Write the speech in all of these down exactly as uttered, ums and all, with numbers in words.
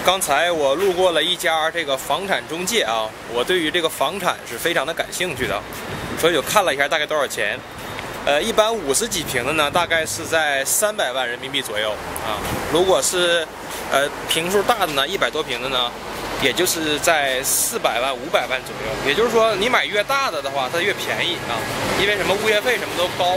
刚才我路过了一家这个房产中介啊，我对于这个房产是非常的感兴趣的，所以就看了一下大概多少钱。呃，一般五十几平的呢，大概是在三百万人民币左右啊。如果是呃平数大的呢，一百多平的呢，也就是在四百万、五百万左右。也就是说，你买越大的的话，它越便宜啊，因为什么物业费什么都高。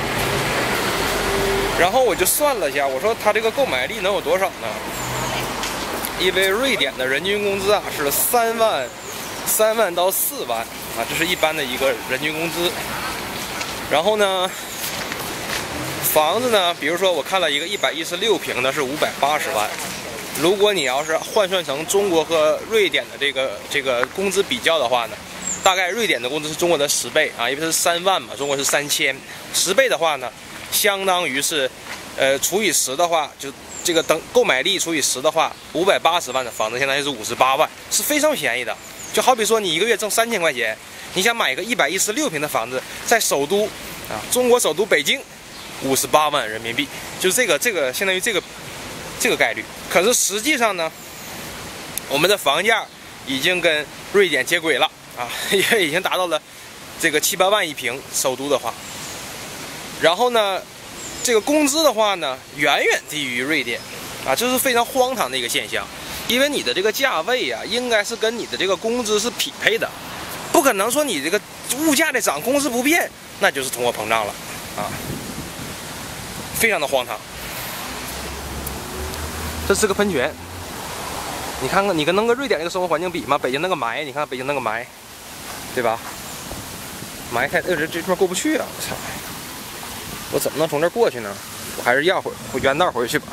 然后我就算了一下，我说它这个购买力能有多少呢？因为瑞典的人均工资啊是三万，三万到四万啊，这是一般的一个人均工资。然后呢，房子呢，比如说我看了一个一百一十六平的，是五百八十万。如果你要是换算成中国和瑞典的这个这个工资比较的话呢，大概瑞典的工资是中国的十倍啊，因为它是三万嘛，中国是三千，十倍的话呢，相当于是，呃，除以十的话，就这个等购买力除以十的话，五百八十万的房子相当于是五十八万，是非常便宜的。就好比说你一个月挣三千块钱，你想买一个一百一十六平的房子，在首都啊，中国首都北京，五十八万人民币，就是这个这个相当于这个这个概率。可是实际上呢，我们的房价已经跟瑞典接轨了啊，也已经达到了这个七八万一平，首都的话。然后呢，这个工资的话呢，远远低于瑞典啊，这是非常荒唐的一个现象。因为你的这个价位啊，应该是跟你的这个工资是匹配的，不可能说你这个物价的涨，工资不变，那就是通货膨胀了啊，非常的荒唐。这是个喷泉，你看看，你跟能跟瑞典这个生活环境比吗？北京那个霾，你看北京那个霾，对吧？霾太，呃，这这地方过不去啊！我操，我怎么能从这儿过去呢？我还是绕回原道回去吧。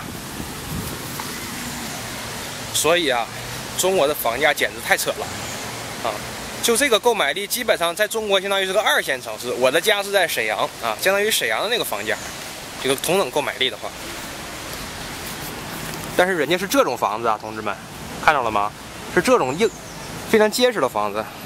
所以啊，中国的房价简直太扯了啊！就这个购买力，基本上在中国相当于是个二线城市。我的家是在沈阳啊，相当于沈阳的那个房价，这个同等购买力的话。但是人家是这种房子啊，同志们，看到了吗？是这种硬、非常结实的房子。